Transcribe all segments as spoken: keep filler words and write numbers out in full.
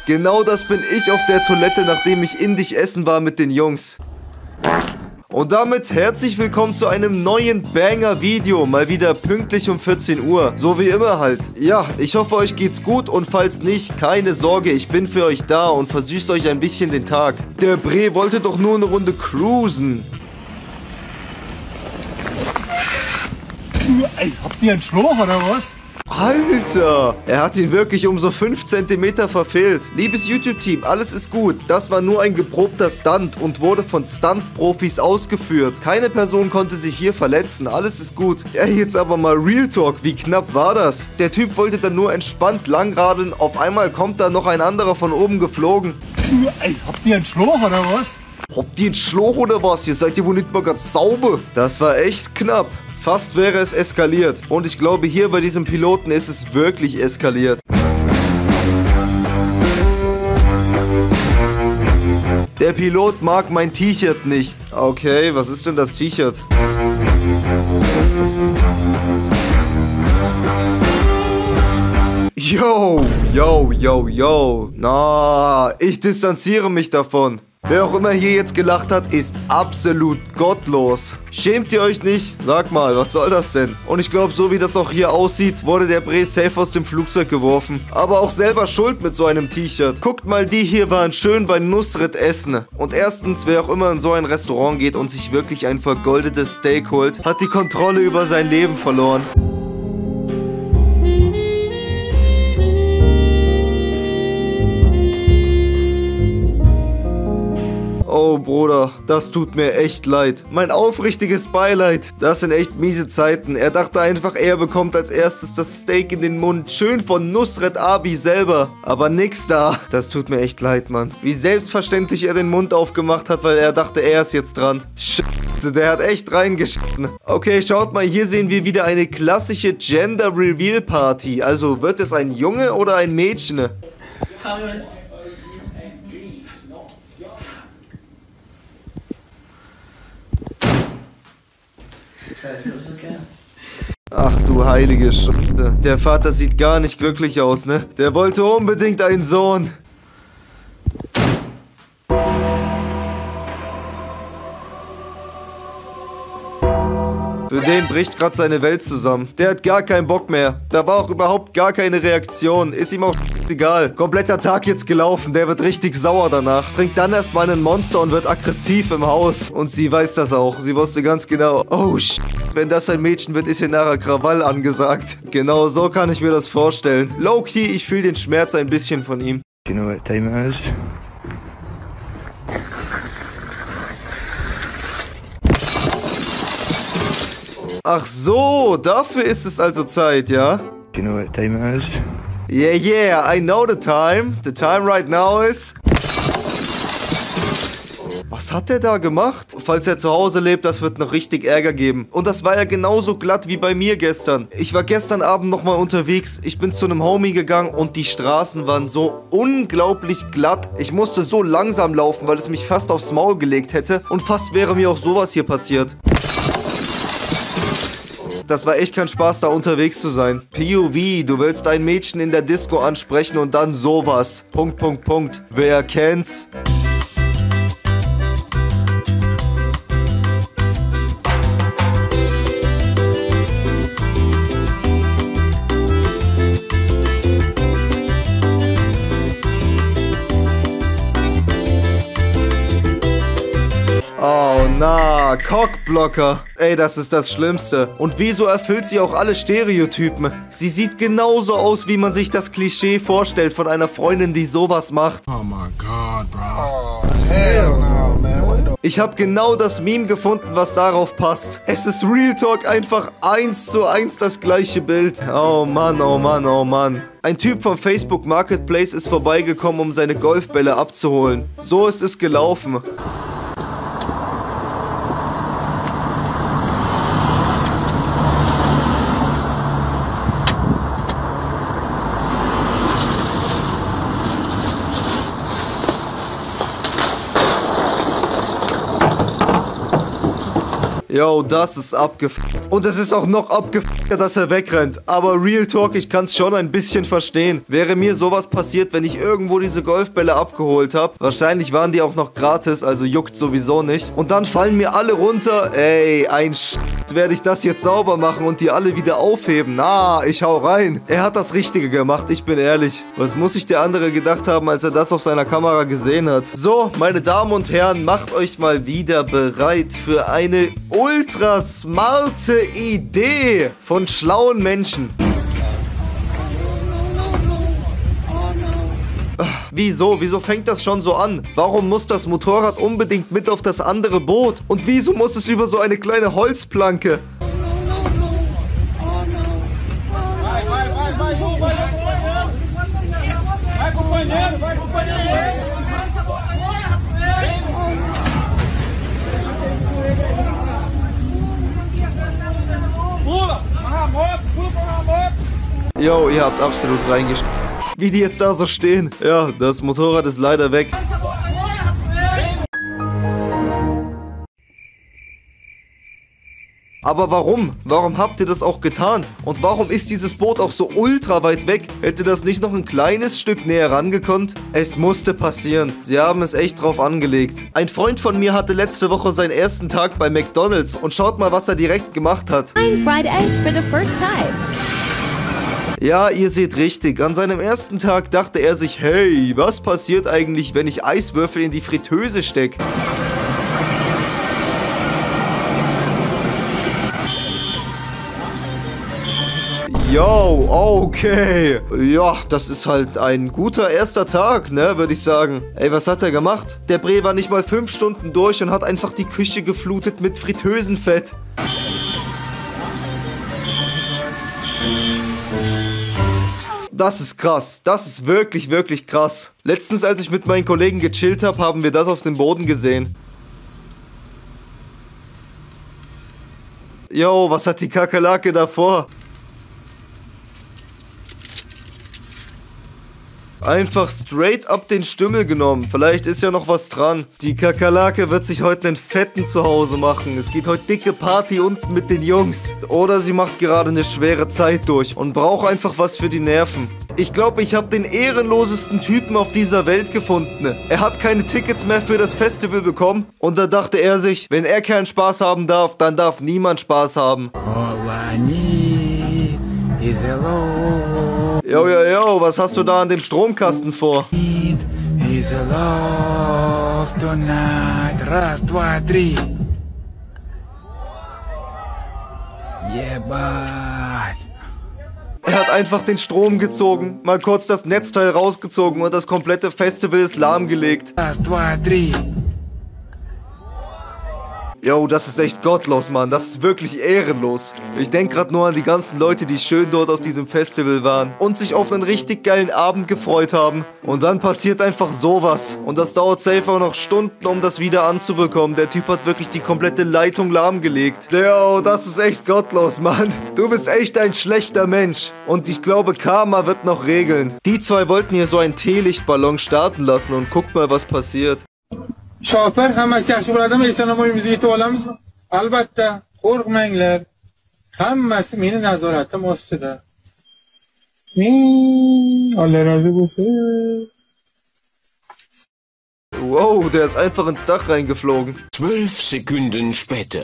Genau das bin ich auf der Toilette, nachdem ich in dich essen war mit den Jungs. Und damit herzlich willkommen zu einem neuen Banger-Video. Mal wieder pünktlich um vierzehn Uhr. So wie immer halt. Ja, ich hoffe, euch geht's gut und falls nicht, keine Sorge, ich bin für euch da und versüßt euch ein bisschen den Tag. Der Bre wollte doch nur eine Runde cruisen. Ey, habt ihr einen Schlauch oder was? Alter, er hat ihn wirklich um so fünf Zentimeter verfehlt. Liebes YouTube-Team, alles ist gut. Das war nur ein geprobter Stunt und wurde von Stunt-Profis ausgeführt. Keine Person konnte sich hier verletzen. Alles ist gut. Ja, jetzt aber mal Real Talk. Wie knapp war das? Der Typ wollte dann nur entspannt langradeln. Auf einmal kommt da noch ein anderer von oben geflogen. Ey, habt ihr einen Schlauch oder was? Habt ihr einen Schlauch oder was? Ihr seid ja wohl nicht mal ganz sauber. Das war echt knapp. Fast wäre es eskaliert. Und ich glaube, hier bei diesem Piloten ist es wirklich eskaliert. Der Pilot mag mein T-Shirt nicht. Okay, was ist denn das T-Shirt? Yo, yo, yo, yo. Na, ich distanziere mich davon. Wer auch immer hier jetzt gelacht hat, ist absolut gottlos. Schämt ihr euch nicht? Sag mal, was soll das denn? Und ich glaube, so wie das auch hier aussieht, wurde der Bre safe aus dem Flugzeug geworfen. Aber auch selber schuld mit so einem T-Shirt. Guckt mal, die hier waren schön bei Nusret essen. Und erstens, wer auch immer in so ein Restaurant geht und sich wirklich ein vergoldetes Steak holt, hat die Kontrolle über sein Leben verloren. Oh, Bruder, das tut mir echt leid. Mein aufrichtiges Beileid. Das sind echt miese Zeiten. Er dachte einfach, er bekommt als erstes das Steak in den Mund. Schön von Nusret Abi selber. Aber nix da. Das tut mir echt leid, Mann. Wie selbstverständlich er den Mund aufgemacht hat, weil er dachte, er ist jetzt dran. Scheiße, der hat echt reingeschnitten. Okay, schaut mal, hier sehen wir wieder eine klassische Gender Reveal Party. Also, wird es ein Junge oder ein Mädchen? Ach du heilige Scheiße. Der Vater sieht gar nicht glücklich aus, ne? Der wollte unbedingt einen Sohn. Für den bricht gerade seine Welt zusammen. Der hat gar keinen Bock mehr. Da war auch überhaupt gar keine Reaktion. Ist ihm auch egal. Kompletter Tag jetzt gelaufen. Der wird richtig sauer danach. Trinkt dann erstmal einen Monster und wird aggressiv im Haus. Und sie weiß das auch. Sie wusste ganz genau. Oh shit. Wenn das ein Mädchen wird, ist hier nachher Krawall angesagt. Genau so kann ich mir das vorstellen. Low-key, ich fühle den Schmerz ein bisschen von ihm. You know what time it is? Ach so, dafür ist es also Zeit, ja? You know what time it is? Yeah, yeah, I know the time. The time right now is... Was hat der da gemacht? Falls er zu Hause lebt, das wird noch richtig Ärger geben. Und das war ja genauso glatt wie bei mir gestern. Ich war gestern Abend nochmal unterwegs. Ich bin zu einem Homie gegangen und die Straßen waren so unglaublich glatt. Ich musste so langsam laufen, weil es mich fast aufs Maul gelegt hätte. Und fast wäre mir auch sowas hier passiert. Das war echt kein Spaß, da unterwegs zu sein. P O V, du willst ein Mädchen in der Disco ansprechen und dann sowas. Punkt, Punkt, Punkt. Wer kennt's? Oh na, Cockblocker. Ey, das ist das Schlimmste. Und wieso erfüllt sie auch alle Stereotypen? Sie sieht genauso aus, wie man sich das Klischee vorstellt von einer Freundin, die sowas macht. Oh my God, bro. Oh, hell no, man. What the... Ich habe genau das Meme gefunden, was darauf passt. Es ist Real Talk einfach eins zu eins das gleiche Bild. Oh Mann, oh Mann, oh Mann. Ein Typ vom Facebook Marketplace ist vorbeigekommen, um seine Golfbälle abzuholen. So ist es gelaufen. Yo, das ist abgefuckt. Und es ist auch noch abgefuckt, dass er wegrennt. Aber Real Talk, ich kann es schon ein bisschen verstehen. Wäre mir sowas passiert, wenn ich irgendwo diese Golfbälle abgeholt habe. Wahrscheinlich waren die auch noch gratis, also juckt sowieso nicht. Und dann fallen mir alle runter. Ey, ein Sch... werde ich das jetzt sauber machen und die alle wieder aufheben. Na, ich hau rein. Er hat das Richtige gemacht, ich bin ehrlich. Was muss sich der andere gedacht haben, als er das auf seiner Kamera gesehen hat? So, meine Damen und Herren, macht euch mal wieder bereit für eine ultra smarte Idee von schlauen Menschen. Wieso? Wieso fängt das schon so an? Warum muss das Motorrad unbedingt mit auf das andere Boot? Und wieso muss es über so eine kleine Holzplanke? Yo, ihr habt absolut reingestellt. Wie die jetzt da so stehen. Ja, das Motorrad ist leider weg. Aber warum? Warum habt ihr das auch getan? Und warum ist dieses Boot auch so ultra weit weg? Hätte das nicht noch ein kleines Stück näher rangekonnt? Es musste passieren. Sie haben es echt drauf angelegt. Ein Freund von mir hatte letzte Woche seinen ersten Tag bei McDonald's. Und schaut mal, was er direkt gemacht hat. Fried eggs for the first time. Ja, ihr seht richtig. An seinem ersten Tag dachte er sich, hey, was passiert eigentlich, wenn ich Eiswürfel in die Fritteuse stecke? Yo, okay. Ja, das ist halt ein guter erster Tag, ne, würde ich sagen. Ey, was hat er gemacht? Der Bre war nicht mal fünf Stunden durch und hat einfach die Küche geflutet mit Fritteusenfett. Das ist krass. Das ist wirklich, wirklich krass. Letztens, als ich mit meinen Kollegen gechillt habe, haben wir das auf dem Boden gesehen. Yo, was hat die Kakerlake davor? Einfach straight up den Stümmel genommen. Vielleicht ist ja noch was dran. Die Kakerlake wird sich heute einen fetten zu Hause machen. Es geht heute dicke Party unten mit den Jungs. Oder sie macht gerade eine schwere Zeit durch und braucht einfach was für die Nerven. Ich glaube, ich habe den ehrenlosesten Typen auf dieser Welt gefunden. Er hat keine Tickets mehr für das Festival bekommen. Und da dachte er sich, wenn er keinen Spaß haben darf, dann darf niemand Spaß haben. All I need is a love. Yo, yo, yo, was hast du da an dem Stromkasten vor? Is a love tonight. Раз, два, три. Yeah, boss. Er hat einfach den Strom gezogen, mal kurz das Netzteil rausgezogen und das komplette Festival ist lahmgelegt. Раз, два, три. Yo, das ist echt gottlos, Mann. Das ist wirklich ehrenlos. Ich denke gerade nur an die ganzen Leute, die schön dort auf diesem Festival waren und sich auf einen richtig geilen Abend gefreut haben. Und dann passiert einfach sowas. Und das dauert safe auch noch Stunden, um das wieder anzubekommen. Der Typ hat wirklich die komplette Leitung lahmgelegt. Yo, das ist echt gottlos, Mann. Du bist echt ein schlechter Mensch. Und ich glaube, Karma wird noch regeln. Die zwei wollten hier so einen Teelichtballon starten lassen und guckt mal, was passiert. شاپر هم از کشف العالم ایسان ما میزید تو عالم البته خورق منگلر هم مسئمین نظارت ماستده می الله راضی باشه. Wow, der ist einfach ins Dach reingeflogen. Zwölf Sekunden später.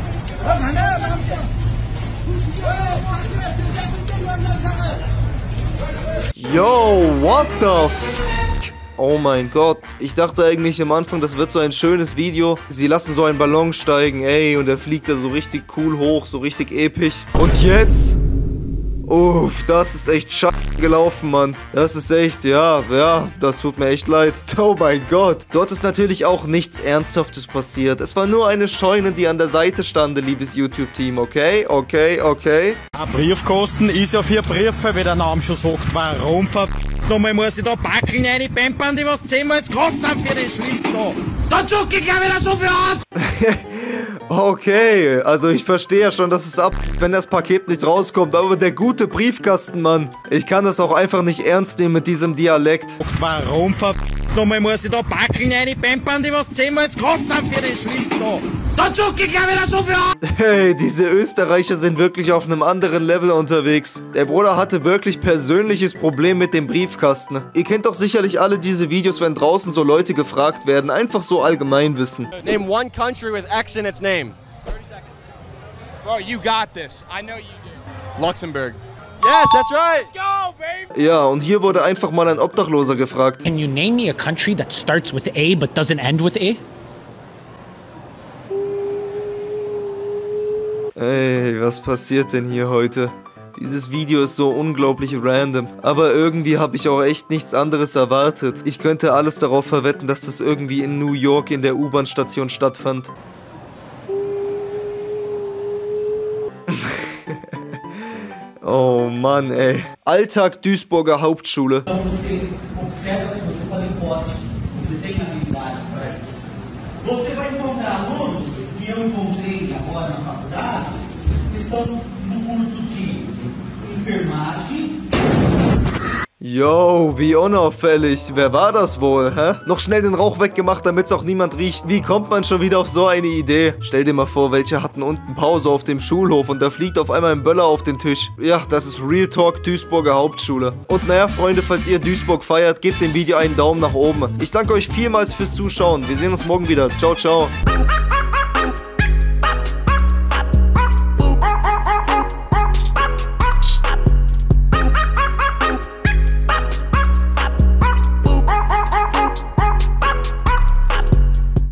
Yo, what the f... Oh mein Gott, ich dachte eigentlich am Anfang, das wird so ein schönes Video. Sie lassen so einen Ballon steigen, ey, und der fliegt da so richtig cool hoch, so richtig episch. Und jetzt? Uff, das ist echt scheiße gelaufen, Mann. Das ist echt, ja, ja, das tut mir echt leid. Oh mein Gott. Dort ist natürlich auch nichts Ernsthaftes passiert. Es war nur eine Scheune, die an der Seite stand, liebes YouTube-Team, okay? Okay, okay. Ein Briefkasten ist ja für Briefe, wie der Name schon sagt. Warum ver... Nochmal muss ich da Backeln reinpempern, die was zehnmal jetzt groß sind für den Schwitz da. Da zucke ich gleich wieder so viel aus. Okay, also ich verstehe ja schon, dass es ab, wenn das Paket nicht rauskommt, aber der gute Briefkasten, Mann. Ich kann das auch einfach nicht ernst nehmen mit diesem Dialekt. Warum ver... Nochmal muss ich da Backeln reinpampern, die was zehnmal zu groß sind für den Schwimms da. Da zuck ich gleich wieder so viel an. Hey, diese Österreicher sind wirklich auf einem anderen Level unterwegs. Der Bruder hatte wirklich persönliches Problem mit dem Briefkasten. Ihr kennt doch sicherlich alle diese Videos, wenn draußen so Leute gefragt werden. Einfach so Allgemeinwissen. Name one country with X in its name. thirty seconds. Bro, you got this. I know you do. Luxembourg. Yes, that's right. Let's go, baby. Ja, und hier wurde einfach mal ein Obdachloser gefragt. Can you name me a country that starts with A but doesn't end with A? Ey, was passiert denn hier heute? Dieses Video ist so unglaublich random. Aber irgendwie habe ich auch echt nichts anderes erwartet. Ich könnte alles darauf verwetten, dass das irgendwie in New York in der U-Bahn-Station stattfand. Oh Mann, ey. Alltag Duisburger Hauptschule. Você vai encontrar alunos que eu encontrei agora na faculdade que estão no curso de enfermagem. Yo, wie unauffällig. Wer war das wohl, hä? Noch schnell den Rauch weggemacht, damit es auch niemand riecht. Wie kommt man schon wieder auf so eine Idee? Stell dir mal vor, welche hatten unten Pause auf dem Schulhof und da fliegt auf einmal ein Böller auf den Tisch. Ja, das ist Real Talk Duisburger Hauptschule. Und naja, Freunde, falls ihr Duisburg feiert, gebt dem Video einen Daumen nach oben. Ich danke euch vielmals fürs Zuschauen. Wir sehen uns morgen wieder. Ciao, ciao.